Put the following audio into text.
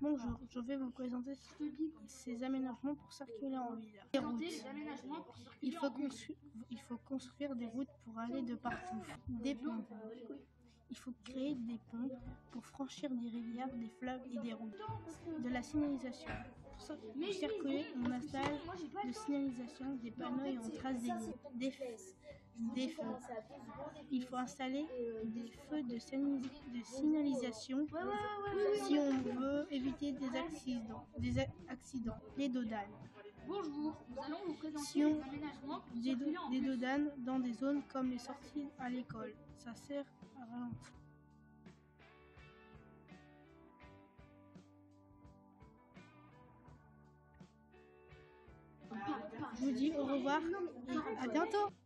Bonjour, je vais vous présenter ces aménagements pour circuler en ville. Des routes. Il faut construire des routes pour aller de partout. Des ponts. Il faut créer des ponts pour franchir des rivières, des fleuves et des routes. De la signalisation. Pour circuler, on installe de signalisation, des panneaux et on trace des lignes. Des feux. Il faut installer des feux de signalisation si on veut éviter des accidents. Les dodanes. Bonjour, nous allons vous présenter les aménagements pour circuler en Des bus. dodanes dans des zones comme les sorties à l'école. Ça sert à ralentir. Je vous dis au revoir et à bientôt.